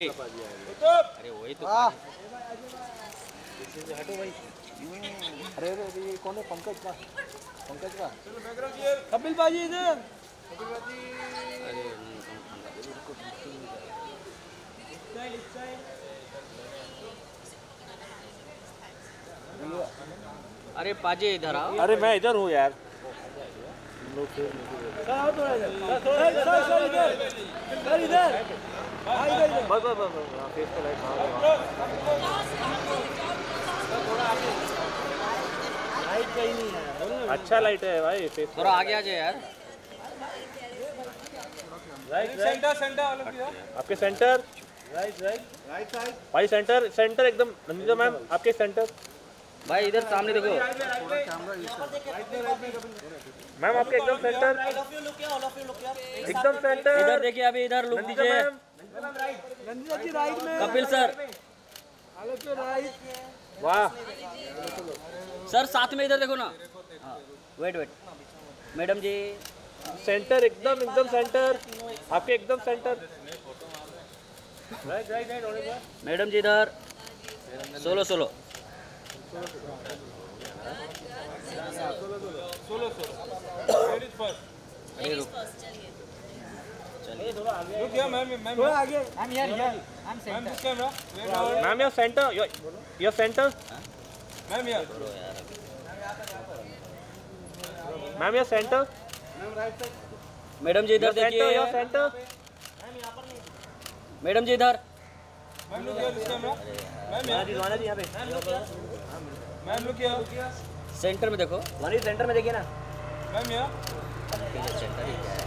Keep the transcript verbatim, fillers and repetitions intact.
अरे वही तो हटो भाई। अरे अरे ये कौन है? पंकज का पंकज का कपिल बाजी इधर। अरे पाजी इधर आओ। अरे मैं इधर हूँ यार। सर इधर बस बस बस फेस पे लाइट लाइट कहीं नहीं है। अच्छा लाइट है भाई फेस थोड़ा आगे आ जाए यार। राइट सेंटर सेंटर आपके centre right right right side भाई सेंटर सेंटर एकदम नंदिता मैम आपके सेंटर भाई इधर सामने देखो। मैम आपके एकदम सेंटर एकदम सेंटर इधर देखिए अभी इधर लुक नंदिता दीजिए। मैम नंदिता जी राइट में। कपिल सर आगे पे राइट। वाह सर साथ में इधर देखो ना। हाँ wait wait madam ji centre एकदम एकदम सेंटर आपके एकदम centre right right right madam ji इधर solo solo solo solo ladies first. अरे रुक रुक या मैम मैम थोड़ा आगे। मैम यार यार ma'am centre camera ma'am your centre your centre ma'am यार ma'am your centre madam ji इधर देखिए। योर सेंटर मैडम जी इधर। Ma'am look here this camera. Ma'am यार दीवाना जी यहाँ पे मैम लुक हियर सेंटर में देखो। सेंटर में देखिए ना मैम यार सेंटर ही है।